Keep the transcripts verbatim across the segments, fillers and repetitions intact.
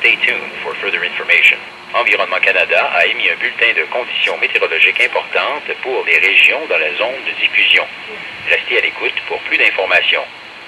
stay tuned for further information. Environnement Canada a émis un bulletin de conditions météorologiques importantes pour les régions dans la zone de diffusion. Restez à l'écoute pour plus d'informations.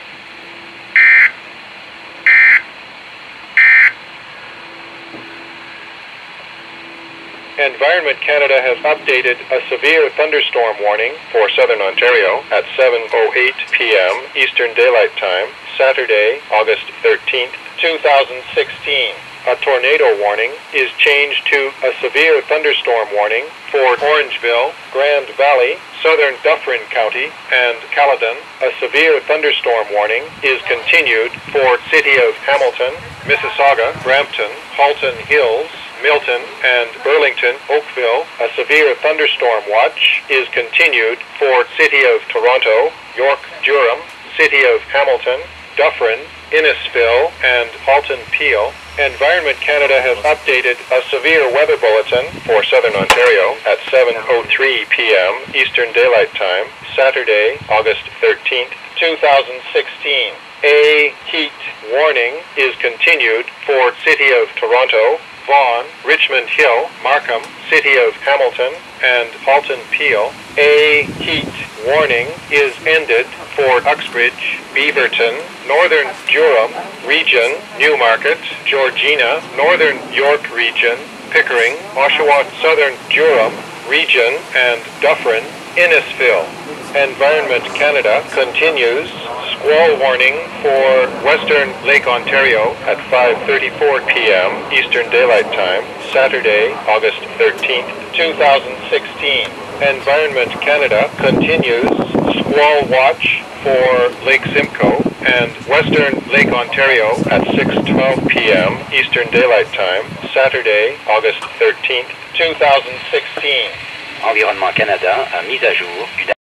Environment Canada has updated a severe thunderstorm warning for southern Ontario at seven oh eight p m Eastern Daylight Time, Saturday, August thirteenth, two thousand sixteen. A tornado warning is changed to a severe thunderstorm warning for Orangeville, Grand Valley, southern Dufferin County, and Caledon. A severe thunderstorm warning is continued for City of Hamilton, Mississauga, Brampton, Halton Hills, Milton, and Burlington, Oakville. A severe thunderstorm watch is continued for City of Toronto, York, Durham, City of Hamilton, Dufferin, Innisfil, and Halton Peel. Environment Canada has updated a severe weather bulletin for southern Ontario at seven oh three p m Eastern Daylight Time, Saturday, August thirteenth, two thousand sixteen. A heat warning is continued for City of Toronto, Vaughan, Richmond Hill, Markham, City of Hamilton, and Halton Peel. A heat warning is ended for Uxbridge, Beaverton, Northern Durham Region, Newmarket, Georgina, Northern York Region, Pickering, Oshawa, Southern Durham Region, and Dufferin, Innisfil. Environment Canada continues squall warning for Western Lake Ontario at five thirty-four p m Eastern Daylight Time, Saturday, August thirteenth, two thousand sixteen. Environment Canada continues squall watch for Lake Simcoe and Western Lake Ontario at six twelve p m Eastern Daylight Time, Saturday, August thirteenth, two thousand sixteen. Environnement Canada a mis à jour une